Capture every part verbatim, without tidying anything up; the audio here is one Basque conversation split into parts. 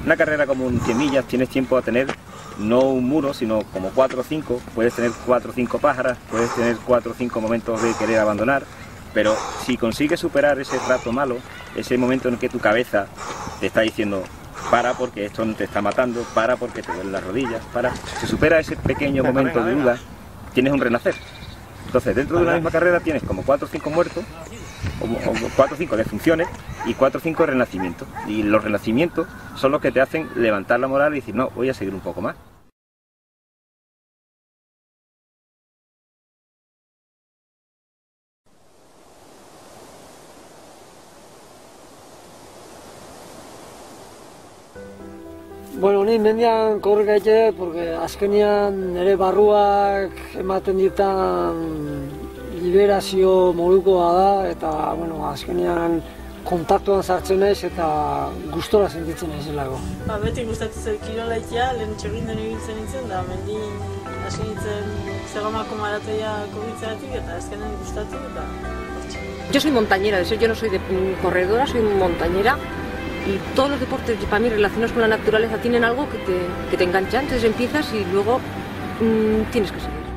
Una carrera como un cien millas tienes tiempo a tener no un muro, sino como cuatro o cinco, puedes tener cuatro o cinco pájaras, puedes tener cuatro o cinco momentos de querer abandonar, pero si consigues superar ese rato malo, ese momento en el que tu cabeza te está diciendo para porque esto te está matando, para porque te duelen las rodillas, para, si supera ese pequeño momento de duda, tienes un renacer. Entonces dentro de una misma carrera tienes como cuatro o cinco muertos, o cuatro o cinco defunciones y cuatro o cinco renacimientos, y los renacimientos son los que te hacen levantar la moral y decir no, voy a seguir un poco más. Bueno, ni mendian korrika gaite, porque azkenean nire barruak ematen ditan liberazio modukoa da, eta, bueno, azkenean kontaktuan sartzen naiz eta gustora sentitzen naizelako. Ba, beti gustatu zen kirolaitea, lehen txorrinden ibiltzen nintzen, da mendin hasi nintzen Zegamako maratoia korritzeratik, eta azkenean gustatu eta... Yo soy montañera, de ser yo no soy de corredora, soy montañera. Y todos los deportes para mí relacionados con la naturaleza tienen algo que te, que te engancha, entonces empiezas y luego mmm, tienes que seguir.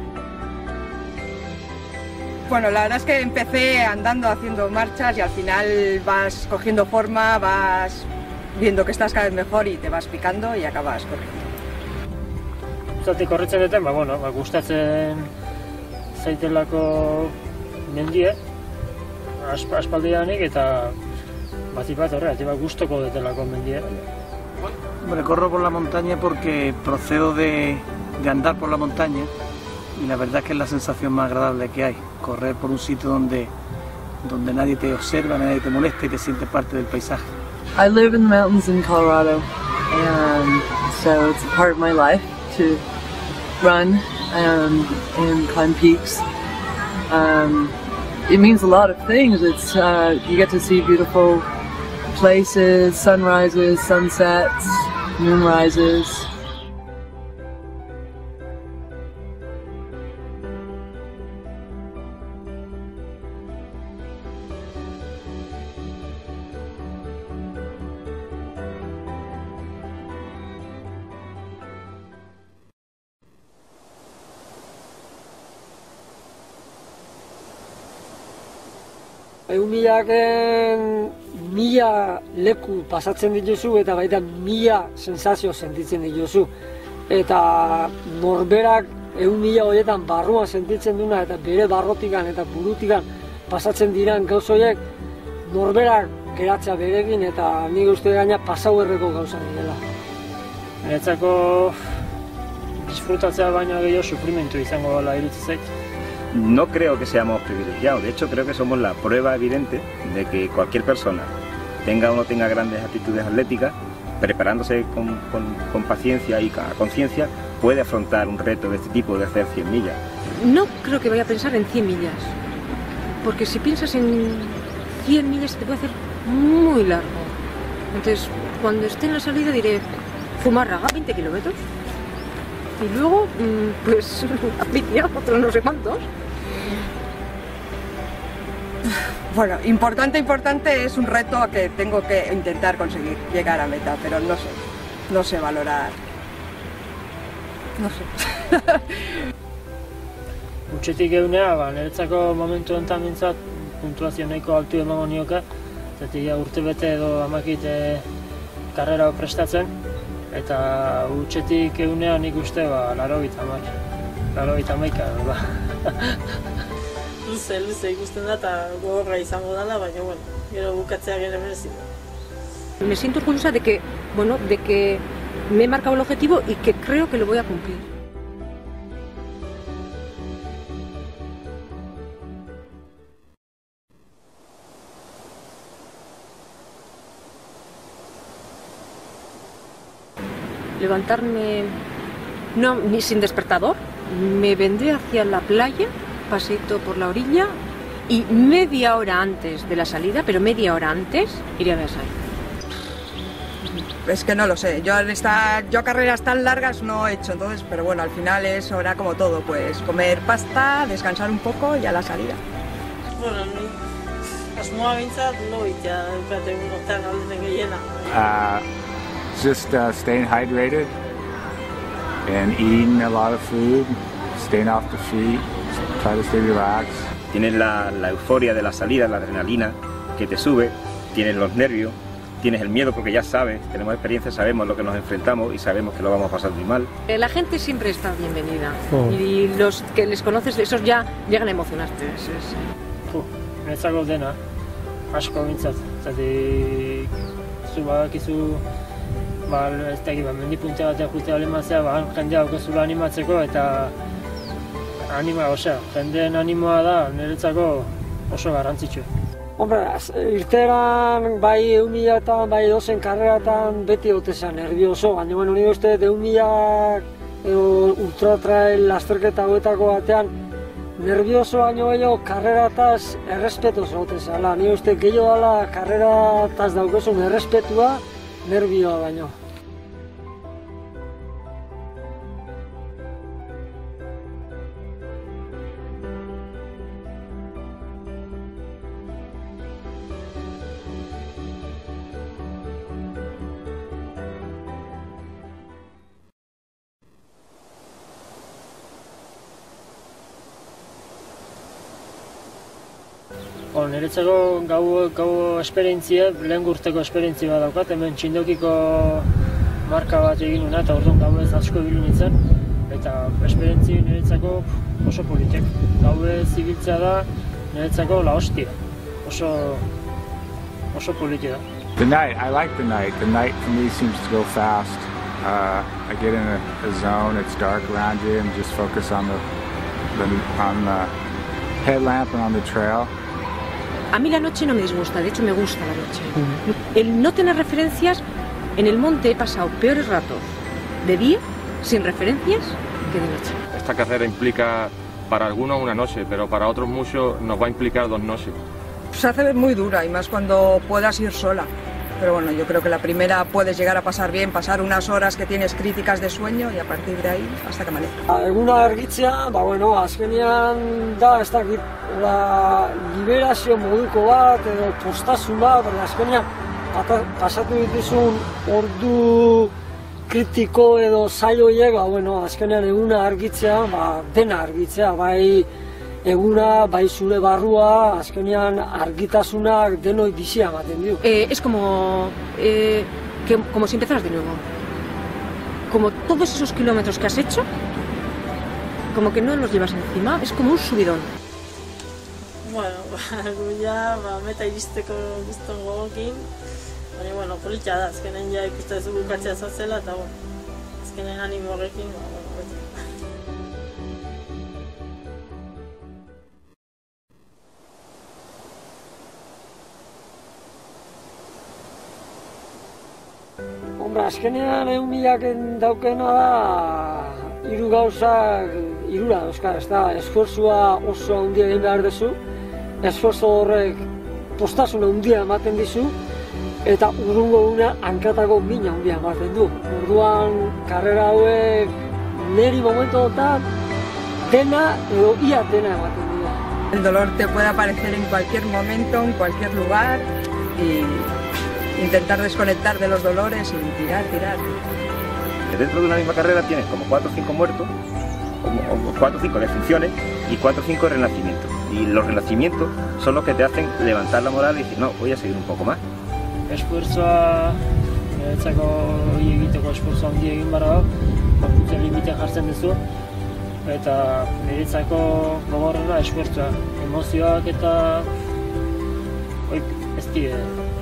Bueno, la verdad es que empecé andando, haciendo marchas y al final vas cogiendo forma, vas viendo que estás cada vez mejor y te vas picando y acabas corriendo. Zati korritzen duten, ba, bueno, ba, gustatzen zaitelako mendie, asp aspaldianik eta batik bat horregatik, ba, gustoko detelako mendie. Bueno, corro por la montaña porque procedo de, de andar por la montaña y la verdad es que es la sensación más agradable que hay, correr por un sitio donde, donde nadie te observa, nadie te molesta y te sientes parte del paisaje. I live in the mountains in Colorado, and so it's a part of my life to run and, and climb peaks. Um, it means a lot of things. It's uh, you get to see beautiful places, sunrises, sunsets, moonrises. Egun milaken mila leku pasatzen dituzu eta baita mila sensazio sentitzen dituzu. Eta norberak egun mila horietan barruan sentitzen duna eta bere barrotikan eta burutikan pasatzen diran gauz horiek norberak geratzea berekin eta nik uste gaina pasau erreko gauza direla. Niretzako disfrutatzea baino gehiago sufrimentu izango dela iritsi zait. No creo que seamos privilegiados, de hecho creo que somos la prueba evidente de que cualquier persona, tenga o no tenga grandes aptitudes atléticas, preparándose con, con, con paciencia y a conciencia, puede afrontar un reto de este tipo, de hacer cien millas. No creo que vaya a pensar en cien millas, porque si piensas en cien millas te puede hacer muy largo. Entonces, cuando esté en la salida diré, Zumarraga, veinte kilómetros, y luego, pues, Apitia, otros no sé cuántos. Bueno, importante, importante es un reto que tengo que intentar conseguir, llegar a meta, pero no sé, no sé valorar, no sé. Utxetik egunea, ba, niretzako momentu enten bintzat puntuazio nahiko altu emango nioka, zati urte bete edo amakit karrera prestatzen, eta utxetik egunea nik uste ba, laro gita amaik, laro gita amaika, ba. Luze, luze ikusten da eta gogorra izango dela, baina bueno, gero bukatzea gero merezi. Me siento orgullosa de que, bueno, de que me he marcado el objetivo y que creo que lo voy a cumplir. Levantarme, no, ni sin despertador, me vendré hacia la playa, paseito por la orilla y media hora antes de la salida, pero media hora antes, iré a Versailles. Es que no lo sé, yo, esta, yo carreras tan largas no he hecho, entonces, pero bueno, al final es ahora como todo, pues comer pasta, descansar un poco y a la salida. Bueno, ni asmoa bintzat, lo itea, dukate egun hortan aldezen gehiena. A it's just uh, staying hydrated and eating a lot of food, staying off the feet, try to stay relaxed. Tienes la, la euforia de la salida, la adrenalina que te sube, tienes los nervios, tienes el miedo porque ya sabes, tenemos experiencia, sabemos lo que nos enfrentamos y sabemos que lo vamos a pasar muy mal. La gente siempre está bienvenida oh. y los que les conoces, esos ya llegan a emocionarte. Netzako dena, asko bintzat, zatik zu badakizu, ba, ez dakit, ba, mendipunte batean jutea animatzea, ba, jendea aukezula animatzeko eta anima, osea, jendeen animoa da niretzako oso garrantzitsua. Hombre, irteran bai eun milatan, bai dozen karreratan beti otezan nervioso, baina bueno, nire uste eun milak edo ultratrail lasterketa hauetako batean nervioso baino gehiago karrerataz errespetoz otezala. Nire uste gehiago dala karrerataz daukezun errespetua nervioa baino. Bon, niretzako gau, gau esperientzia, lehen urteko esperientzia bat daukat, hemen txindokiko marka bat egin nuna eta orduan gau ez asko ibilu nintzen. Eta esperientzia niretzako oso politek. Gau ez ibiltzea da niretzako la hostia. Oso, oso politik da. The night, I like the night. The night for me seems to go fast. Uh, I get in a, a zone, it's dark around you and just focus on the, the, on the headlamp and on the trail. A mí la noche no me disgusta, de hecho me gusta la noche. Uh-huh. El no tener referencias, en el monte he pasado peores ratos de día, sin referencias, que de noche. Esta carrera implica para algunos una noche, pero para otros muchos nos va a implicar dos noches. Se hace muy dura y más cuando puedas ir sola. Pero bueno, yo creo que la primera puedes llegar a pasar bien, pasar unas horas que tienes críticas de sueño y a partir de ahí hasta que amanezca. Eguna argitzea, ba bueno, azkenean da, ez dakit, la liberazio moduko bat edo postasun bat, azkenean pasatu dituzun ordu kritiko edo zailo horiek, ba bueno, azkenean eguna argitzea, ba dena argitzea, bai eguna, bai zure barrua, azkenean argitasunak denoi bizia ematen dio. Eh, es como, eh, que, como si empezaras de nuevo. Como todos esos kilómetros que has hecho, como que no los llevas encima, es como un subidón. Bueno, ja, ba, meta iristeko guzton gogokin, baina, bueno, politia da, azkenen ja ikusten zu bukatzea zatzela, eta, bueno, azkenen animo horrekin, ba, bueno, beti. Hombre, azkenean egun milaken daukena da hiru gauzak, hirura dauzka, ez da, esfortzua oso handia egin behar duzu, esfortzu horrek postasuna handia ematen dizu, eta urrungo eguna hankatako mina handia ematen du. Orduan, karrera hauek niri momentuotan dena edo ia dena ematen dira. El dolor te puede aparecer en cualquier momento, en cualquier lugar, y intentar desconectar de los dolores y tirar, tirar. Dentro de una misma carrera tienes como cuatro o cinco muertos, o cuatro o cinco defunciones y cuatro o cinco renacimientos. Y los renacimientos son los que te hacen levantar la moral y decir, no, voy a seguir un poco más. Esfuerzoa, niretzako egiteko esfuerzo handi egin behar da, gorputzen limitean jartzen duzu, eta niretzako gogorrena esfuerzoa, emozioak eta oik ez die.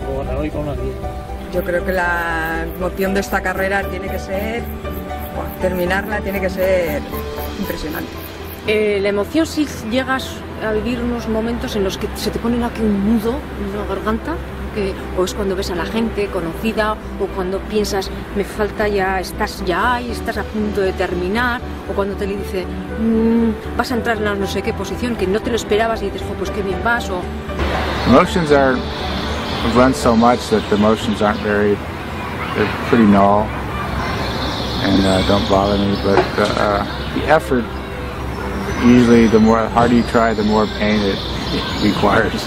Yo creo que la emoción de esta carrera tiene que ser, bueno, terminarla tiene que ser impresionante. Eh, la emoción si llegas a vivir unos momentos en los que se te pone aquí un nudo en la garganta, que, o es cuando ves a la gente conocida, o cuando piensas, me falta ya, estás ya ahí, estás a punto de terminar, o cuando te le dice, mmm, vas a entrar en la no sé qué posición, que no te lo esperabas y dices, oh, pues qué bien vas, o... Emotions are... I've run so much that the emotions aren't very, they're pretty null and uh, don't bother me, but the, uh, the effort, usually the more harder you try, the more pain it, it requires.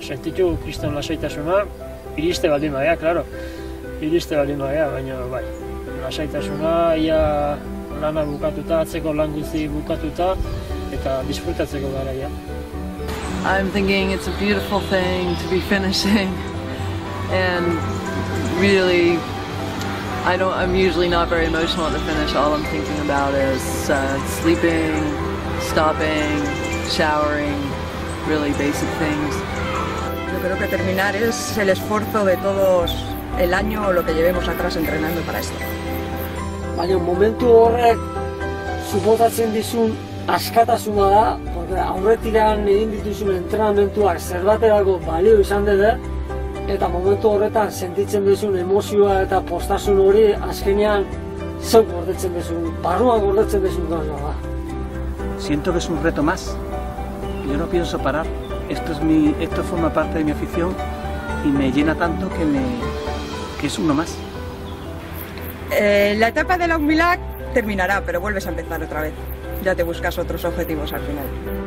sentitu kriston lasaitasuna, iriste baldin bagea, klaro, iriste baldin bagea, baina bai, lasaitasuna, ia lana bukatuta, atzeko lan guzti bukatuta, eta disfrutatzeko garaia. I'm thinking it's a beautiful thing to be finishing, and really, I don't, I'm usually not very emotional at the finish. All I'm thinking about is uh, sleeping, stopping, showering, really basic things. Yo creo que terminar es el esfuerzo de todos el año o lo que llevemos atrás entrenando para esto. Baina momentu horrek suposatzen dizun askatasuna da, porque aurretikan egin dituzun entrenamentuak zerbaterako balio izan dute, eta momentu horretan sentitzen duzun emozioa eta postasun hori azkenean zeuk gordetzen duzun, barruan gordetzen duzun gauza da. Siento que es un reto más. Yo no pienso parar. Esto es mi, esto forma parte de mi afición y me llena tanto que me, que es uno más. Eh, la etapa de la Umilak terminará, pero vuelves a empezar otra vez. Ya te buscas otros objetivos al final.